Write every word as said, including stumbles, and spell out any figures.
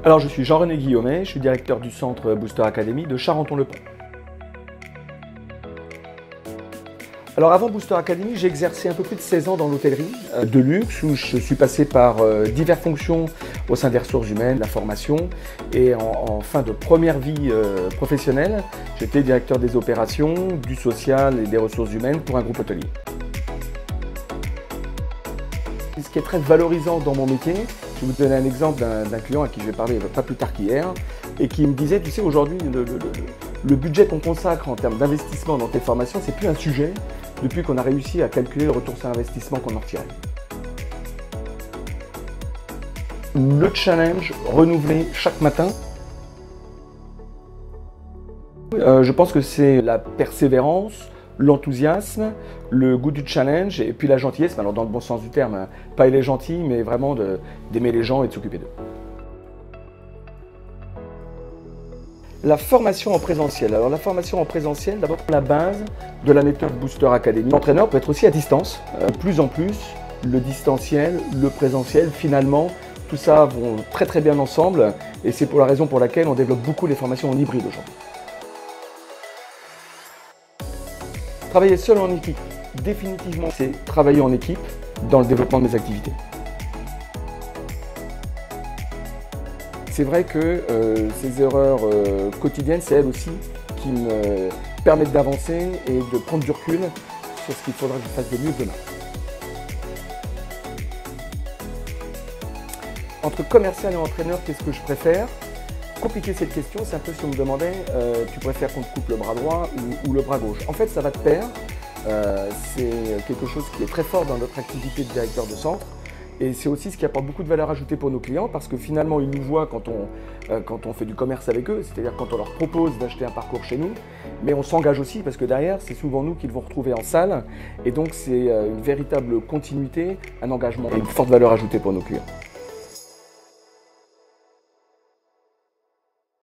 Alors je suis Jean-René Guillaumet, je suis directeur du centre Booster Academy de Charenton-le-Pont. Alors avant Booster Academy, j'ai exercé un peu plus de seize ans dans l'hôtellerie euh, de luxe où je suis passé par euh, diverses fonctions au sein des ressources humaines, la formation et en, en fin de première vie euh, professionnelle, j'étais directeur des opérations, du social et des ressources humaines pour un groupe hôtelier. Ce qui est très valorisant dans mon métier, je vais vous donner un exemple d'un client à qui je vais parler pas plus tard qu'hier et qui me disait, tu sais, aujourd'hui, le, le, le, le budget qu'on consacre en termes d'investissement dans tes formations, c'est plus un sujet depuis qu'on a réussi à calculer le retour sur investissement qu'on en retirait. Le challenge renouvelé chaque matin, euh, je pense que c'est la persévérance, l'enthousiasme, le goût du challenge et puis la gentillesse, alors dans le bon sens du terme, hein, pas il est gentil, mais vraiment d'aimer les gens et de s'occuper d'eux. La formation en présentiel. Alors la formation en présentiel, d'abord la base de la méthode Booster Academy. L'entraîneur peut être aussi à distance. Euh, de plus en plus, le distanciel, le présentiel, finalement, tout ça vont très très bien ensemble et c'est pour la raison pour laquelle on développe beaucoup les formations en hybride aujourd'hui. Travailler seul en équipe, définitivement, c'est travailler en équipe dans le développement de mes activités. C'est vrai que euh, ces erreurs euh, quotidiennes, c'est elles aussi qui me permettent d'avancer et de prendre du recul sur ce qu'il faudra que je fasse de mieux demain. Entre commercial et entraîneur, qu'est-ce que je préfère? Compliquer cette question, c'est un peu si on me demandait euh, tu préfères qu'on te coupe le bras droit ou, ou le bras gauche. En fait, ça va de pair. Euh, c'est quelque chose qui est très fort dans notre activité de directeur de centre. Et c'est aussi ce qui apporte beaucoup de valeur ajoutée pour nos clients parce que finalement, ils nous voient quand on, euh, quand on fait du commerce avec eux, c'est-à-dire quand on leur propose d'acheter un parcours chez nous, mais on s'engage aussi parce que derrière, c'est souvent nous qu'ils vont retrouver en salle. Et donc, c'est euh, une véritable continuité, un engagement et une forte valeur ajoutée pour nos clients.